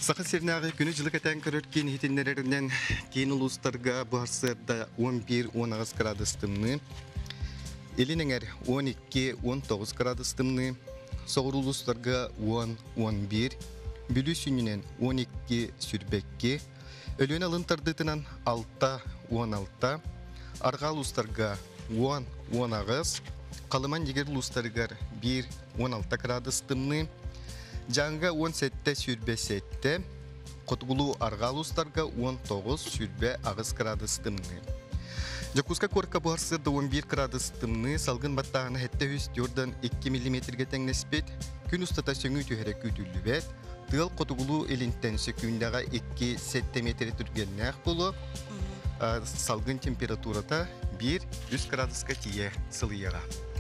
Сақы сернағы күні жылы кәтен көріткен хетенлерінен кейін ұлыстарға бұғарсырда 11-10 градустымны, елініңер 12-19 градустымны, соғыр ұлыстарға 10-11, бүлі сүнінен 12 сүрбекке, өлен алынтардытынан 6-16, арға ұлыстарға 10-10, қалыман егер ұлыстарғар 1-16 градустымны, Жаңға 17 сүрбе сетте, Котгулу арғалустарға 19 сүрбе ағыз градустымны. Жакуска корка бұғарсырда 11 градустымны, салғын баттағына хетті өстерден 2 мм тәңнеспет, күн ұстата сөңі түйерек үтілі бәт, тығыл Котгулу елінттен сөкіндіға 2 см түргеннәқ болу, салғын температурата 1-3 градуска тие сылыяға.